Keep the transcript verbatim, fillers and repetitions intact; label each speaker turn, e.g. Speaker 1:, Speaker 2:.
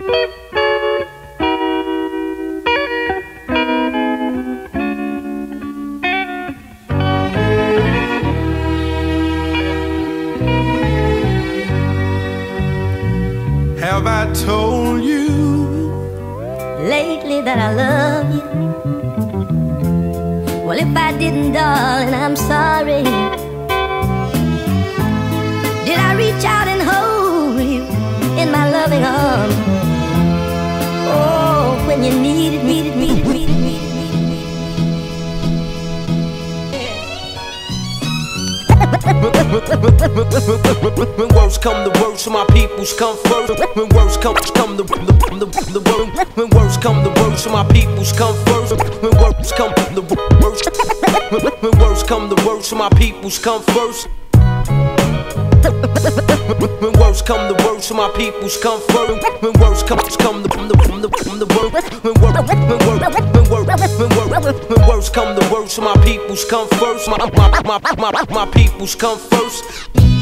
Speaker 1: Have I told you
Speaker 2: lately that I love you? Well, if I didn't, darling, I'm sorry. Did I reach out and hold you in my loving arms? Oh, when you needed, needed, needed, needed, needed, needed,
Speaker 3: When worst come to worst, my peoples come first. When worst come come the the the, the worst. When worst come to worst, my peoples come first. When worst come the worst. When worst come to worst, my peoples come first. When worst come the worst, my peoples come first. When worst comes come the the the the worst. When worst when worst when worst when worst when worst come the worst, my peoples come first. My my my my my peoples come first.